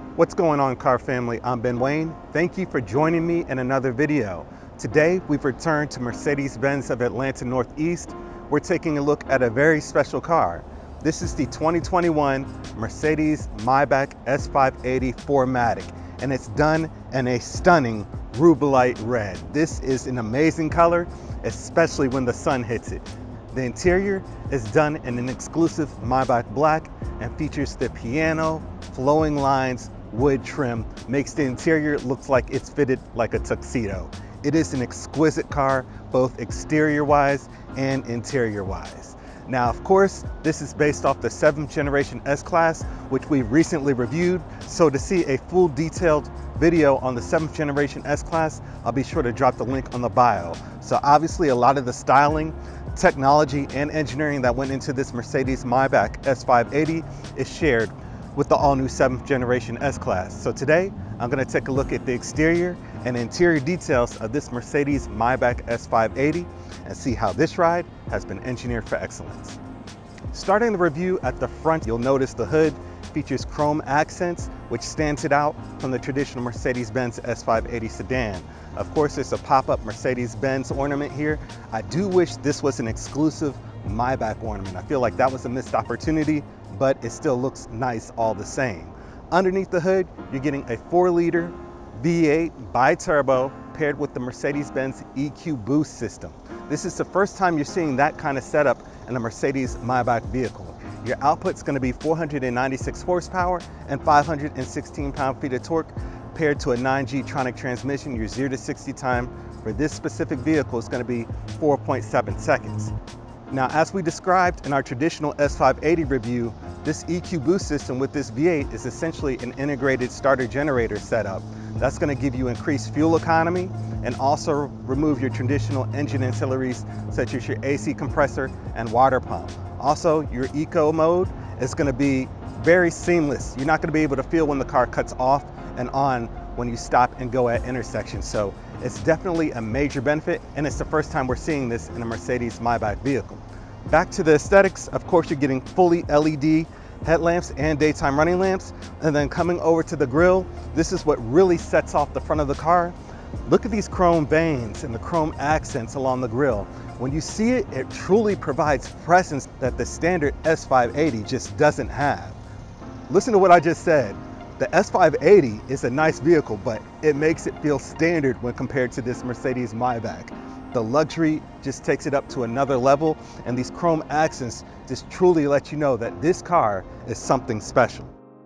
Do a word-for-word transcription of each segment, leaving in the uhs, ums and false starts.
What's going on, car family? I'm Ben Wayne. Thank you for joining me in another video. Today we've returned to Mercedes-Benz of Atlanta Northeast. We're taking a look at a very special car. This is the twenty twenty-one Mercedes Maybach S five eighty four matic, and it's done in a stunning rubellite red. This is an amazing color, especially when the sun hits it. The interior is done in an exclusive Maybach black and features the piano, flowing lines, wood trim, makes the interior look like it's fitted like a tuxedo. It is an exquisite car, both exterior wise and interior wise. Now, of course, this is based off the seventh generation S-Class, which we recently reviewed. So to see a full detailed video on the seventh generation S-Class, I'll be sure to drop the link on the bio. So obviously a lot of the styling, technology, and engineering that went into this Mercedes Maybach S five eighty is shared with the all-new seventh generation S-Class. So today, I'm gonna take a look at the exterior and interior details of this Mercedes Maybach S five eighty and see how this ride has been engineered for excellence. Starting the review at the front, you'll notice the hood features chrome accents, which stands it out from the traditional Mercedes-Benz S five eighty sedan. Of course, there's a pop-up Mercedes-Benz ornament here. I do wish this was an exclusive Maybach ornament. I feel like that was a missed opportunity, but it still looks nice all the same. Underneath the hood, you're getting a four liter V eight bi-turbo paired with the Mercedes-Benz E Q Boost system. This is the first time you're seeing that kind of setup in a Mercedes Maybach vehicle. Your output's going to be four hundred ninety-six horsepower and five hundred sixteen pound-feet of torque paired to a nine G Tronic transmission. Your zero to sixty time for this specific vehicle is going to be four point seven seconds. Now, as we described in our traditional S five eighty review, this E Q Boost system with this V eight is essentially an integrated starter generator setup. That's going to give you increased fuel economy and also remove your traditional engine ancillaries such as your A C compressor and water pump. Also, your eco mode is going to be very seamless. You're not going to be able to feel when the car cuts off and on when you stop and go at intersections. So it's definitely a major benefit, and it's the first time we're seeing this in a Mercedes Maybach vehicle. Back to the aesthetics, of course, you're getting fully L E D headlamps and daytime running lamps. And then coming over to the grille, this is what really sets off the front of the car. Look at these chrome veins and the chrome accents along the grille. When you see it, it truly provides presence that the standard S five eighty just doesn't have. Listen to what I just said. The S five eighty is a nice vehicle, but it makes it feel standard when compared to this Mercedes Maybach. The luxury just takes it up to another level, and these chrome accents just truly let you know that this car is something special.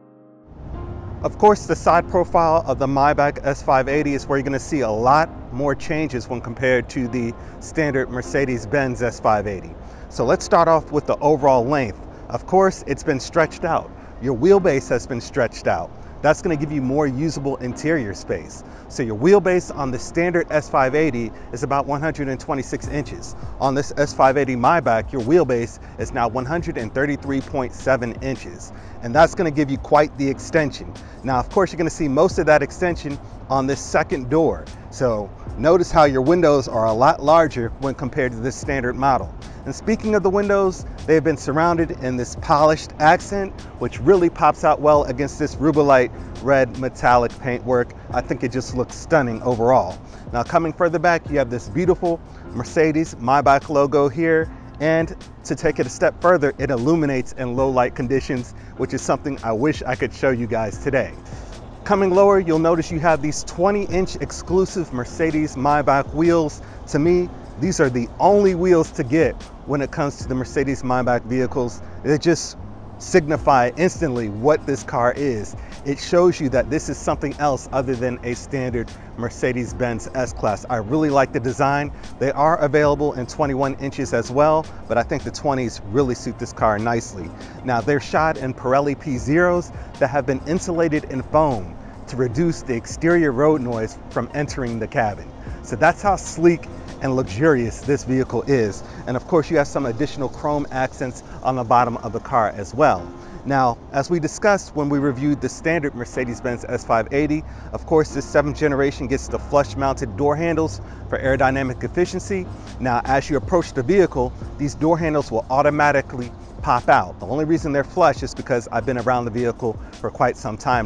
Of course, the side profile of the Maybach S five eighty is where you're going to see a lot more changes when compared to the standard Mercedes-Benz S five eighty. So let's start off with the overall length. Of course, it's been stretched out. Your wheelbase has been stretched out. That's going to give you more usable interior space. So your wheelbase on the standard S five eighty is about one hundred twenty-six inches. On this S five eighty Maybach, your wheelbase is now one hundred thirty-three point seven inches. And that's going to give you quite the extension. Now, of course, you're going to see most of that extension on this second door. So notice how your windows are a lot larger when compared to this standard model. And speaking of the windows, they've been surrounded in this polished accent, which really pops out well against this rubellite red metallic paintwork. I think it just looks stunning overall. Now, coming further back, you have this beautiful Mercedes Maybach logo here. And to take it a step further, it illuminates in low light conditions, which is something I wish I could show you guys today. Coming lower, you'll notice you have these twenty inch exclusive Mercedes Maybach wheels. To me, these are the only wheels to get when it comes to the Mercedes Maybach vehicles. They just signify instantly what this car is. It shows you that this is something else other than a standard Mercedes-Benz S-Class. I really like the design. They are available in twenty-one inches as well, but I think the twenties really suit this car nicely. Now, they're shod in Pirelli P zeros that have been insulated in foam to reduce the exterior road noise from entering the cabin. So that's how sleek and luxurious this vehicle is. And of course, you have some additional chrome accents on the bottom of the car as well. Now, as we discussed when we reviewed the standard Mercedes-Benz S five eighty, of course, this seventh generation gets the flush mounted door handles for aerodynamic efficiency. Now, as you approach the vehicle, these door handles will automatically pop out. The only reason they're flush is because I've been around the vehicle for quite some time now.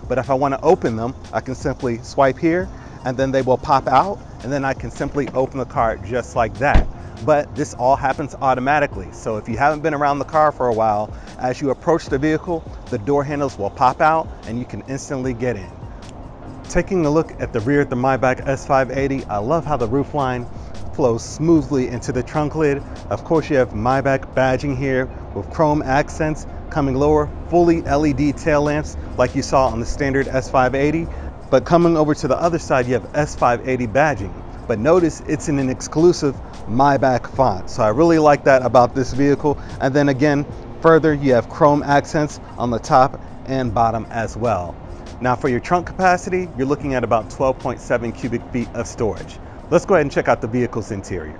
But if I want to open them, I can simply swipe here and then they will pop out, and then I can simply open the car just like that. But this all happens automatically. So if you haven't been around the car for a while, as you approach the vehicle, the door handles will pop out and you can instantly get in. Taking a look at the rear of the Maybach S five eighty, I love how the roofline flows smoothly into the trunk lid. Of course, you have Maybach badging here with chrome accents coming lower, fully L E D tail lamps like you saw on the standard S five eighty. But coming over to the other side, you have S five eighty badging. But notice it's in an exclusive Maybach font. So I really like that about this vehicle. And then again, further, you have chrome accents on the top and bottom as well. Now for your trunk capacity, you're looking at about twelve point seven cubic feet of storage. Let's go ahead and check out the vehicle's interior.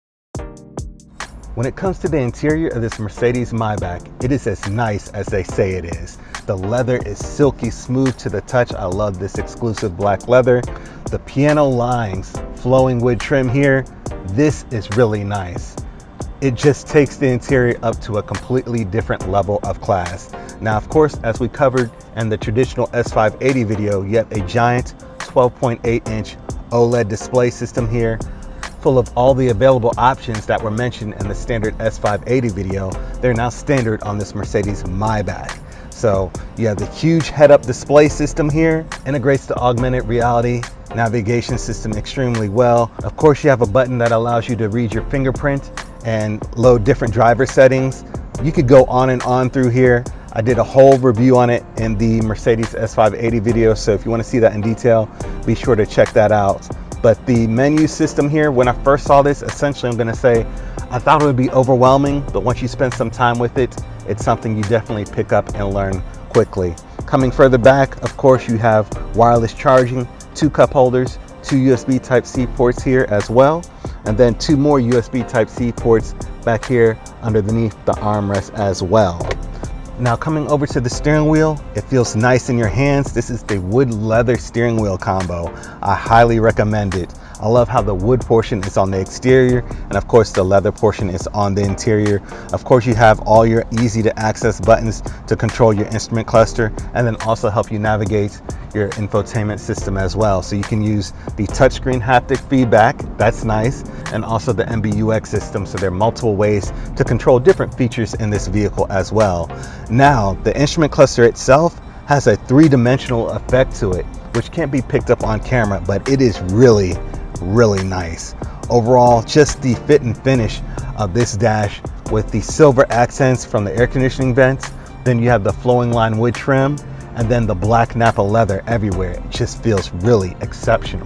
When it comes to the interior of this Mercedes Maybach, it is as nice as they say it is. The leather is silky smooth to the touch. I love this exclusive black leather. The piano lines, flowing wood trim here, this is really nice. It just takes the interior up to a completely different level of class. Now, of course, as we covered in the traditional S five eighty video, you have a giant twelve point eight inch OLED display system here, full of all the available options that were mentioned in the standard S five eighty video. They're now standard on this Mercedes Maybach. So you have the huge head-up display system here, integrates the augmented reality navigation system extremely well. Of course, you have a button that allows you to read your fingerprint and load different driver settings. You could go on and on through here. I did a whole review on it in the Mercedes S five eighty video, so if you want to see that in detail, be sure to check that out. But the menu system here, when I first saw this, essentially I'm going to say I thought it would be overwhelming, but once you spend some time with it, it's something you definitely pick up and learn quickly. Coming further back, of course, you have wireless charging, two cup holders, two U S B Type C ports here as well, and then two more U S B Type C ports back here underneath the armrest as well. Now coming over to the steering wheel, it feels nice in your hands. This is the wood leather steering wheel combo. I highly recommend it. I love how the wood portion is on the exterior, and of course the leather portion is on the interior. Of course, you have all your easy to access buttons to control your instrument cluster, and then also help you navigate your infotainment system as well. So you can use the touchscreen haptic feedback, that's nice, and also the M B U X system. So there are multiple ways to control different features in this vehicle as well. Now, the instrument cluster itself has a three-dimensional effect to it, which can't be picked up on camera, but it is really, really nice. Overall, just the fit and finish of this dash with the silver accents from the air conditioning vents, then you have the flowing line wood trim, and then the black Nappa leather everywhere. It just feels really exceptional.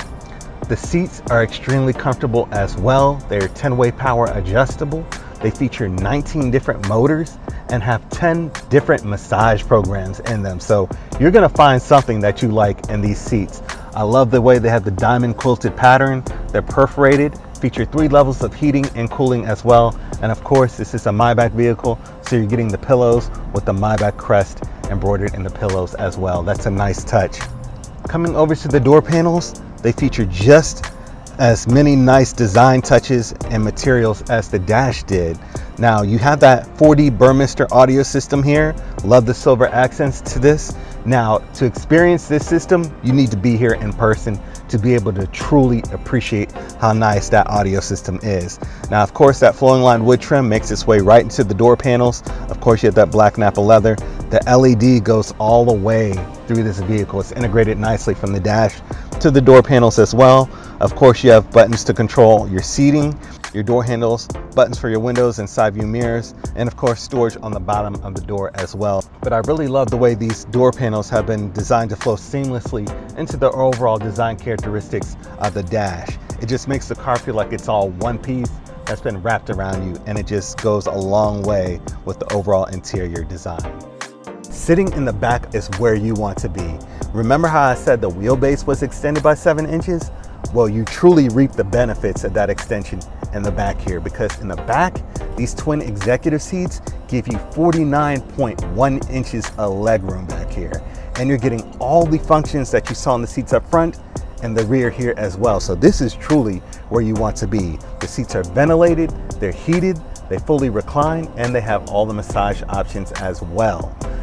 The seats are extremely comfortable as well. They're ten-way power adjustable. They feature nineteen different motors and have ten different massage programs in them. So you're gonna find something that you like in these seats. I love the way they have the diamond quilted pattern. They're perforated, feature three levels of heating and cooling as well. And of course, this is a Maybach vehicle, so you're getting the pillows with the Maybach crest embroidered in the pillows as well. That's a nice touch. Coming over to the door panels, they feature just as many nice design touches and materials as the dash did. Now you have that four D Burmester audio system here. Love the silver accents to this. Now, to experience this system, you need to be here in person to be able to truly appreciate how nice that audio system is. Now, of course, that flowing line wood trim makes its way right into the door panels. Of course, you have that black Nappa leather. The L E D goes all the way through this vehicle. It's integrated nicely from the dash to the door panels as well. Of course, you have buttons to control your seating, your door handles, buttons for your windows and side view mirrors, and of course storage on the bottom of the door as well. But I really love the way these door panels have been designed to flow seamlessly into the overall design characteristics of the dash. It just makes the car feel like it's all one piece that's been wrapped around you, and it just goes a long way with the overall interior design. Sitting in the back is where you want to be. Remember how I said the wheelbase was extended by seven inches? Well, you truly reap the benefits of that extension in the back here, because in the back, these twin executive seats give you forty-nine point one inches of legroom back here. And you're getting all the functions that you saw in the seats up front and the rear here as well. So this is truly where you want to be. The seats are ventilated, they're heated, they fully recline, and they have all the massage options as well.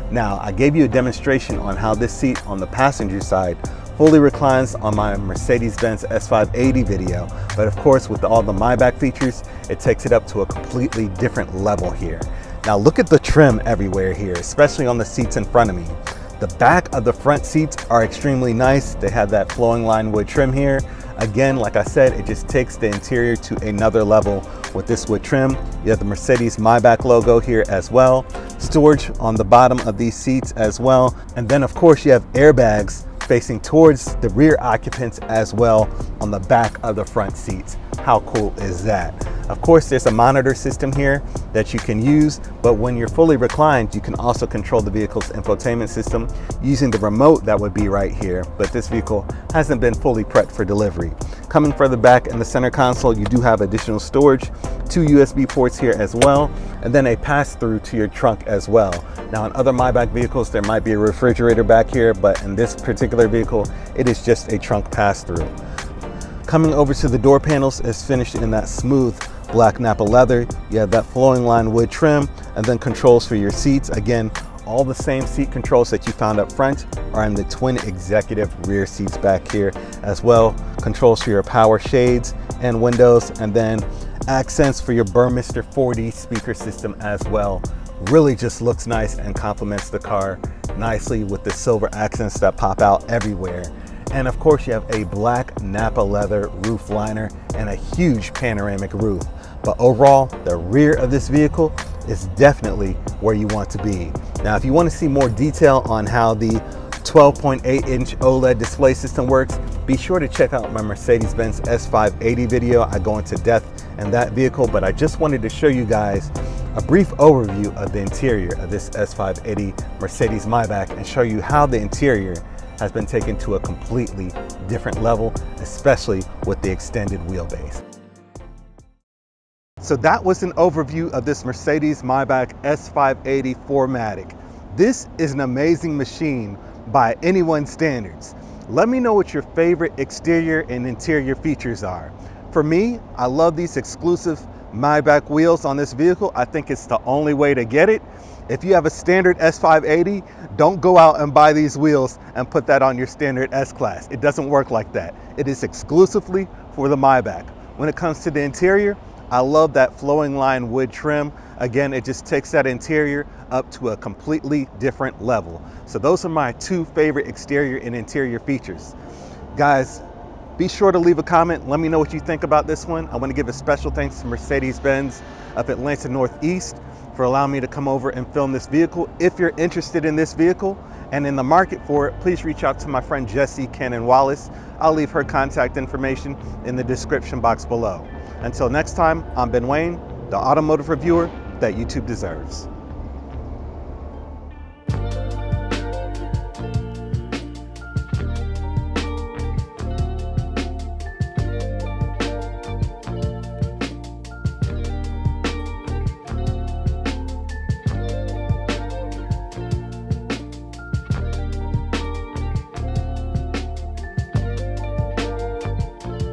Now, I gave you a demonstration on how this seat on the passenger side fully reclines on my Mercedes-Benz S five eighty video, but of course with all the Maybach features, it takes it up to a completely different level here. Now look at the trim everywhere here, especially on the seats in front of me. The back of the front seats are extremely nice. They have that flowing line wood trim here. Again, like I said, it just takes the interior to another level with this wood trim. You have the Mercedes Maybach logo here as well. Storage on the bottom of these seats as well. And then of course you have airbags facing towards the rear occupants as well on the back of the front seats. How cool is that? Of course, there's a monitor system here that you can use, but when you're fully reclined, you can also control the vehicle's infotainment system using the remote that would be right here, but this vehicle hasn't been fully prepped for delivery. Coming further back in the center console, you do have additional storage, two U S B ports here as well, and then a pass-through to your trunk as well. Now in other Maybach vehicles, there might be a refrigerator back here, but in this particular vehicle, it is just a trunk pass-through. Coming over to the door panels is finished in that smooth black Nappa leather. You have that flowing line wood trim and then controls for your seats. Again, all the same seat controls that you found up front are in the twin executive rear seats back here as well. Controls for your power shades and windows, and then accents for your Burmester four D speaker system as well. Really just looks nice and complements the car nicely with the silver accents that pop out everywhere. And of course you have a black Nappa leather roof liner and a huge panoramic roof. But overall, the rear of this vehicle is definitely where you want to be. Now, if you want to see more detail on how the twelve point eight inch OLED display system works, be sure to check out my Mercedes-Benz S five eighty video. I go into depth in that vehicle, but I just wanted to show you guys a brief overview of the interior of this S five eighty Mercedes Maybach and show you how the interior has been taken to a completely different level, especially with the extended wheelbase. So that was an overview of this Mercedes Maybach S five eighty four matic. This is an amazing machine by anyone's standards. Let me know what your favorite exterior and interior features are. For me, I love these exclusive Maybach wheels on this vehicle. I think it's the only way to get it. If you have a standard S five eighty, don't go out and buy these wheels and put that on your standard S-Class. It doesn't work like that. It is exclusively for the Maybach. When it comes to the interior, I love that flowing line wood trim. Again, it just takes that interior up to a completely different level. So those are my two favorite exterior and interior features. Guys, be sure to leave a comment. Let me know what you think about this one. I want to give a special thanks to Mercedes-Benz of Atlanta Northeast for allowing me to come over and film this vehicle. If you're interested in this vehicle and in the market for it, please reach out to my friend Jessie Cannon Wallace. I'll leave her contact information in the description box below. Until next time, I'm Ben Wayne, the automotive reviewer that YouTube deserves.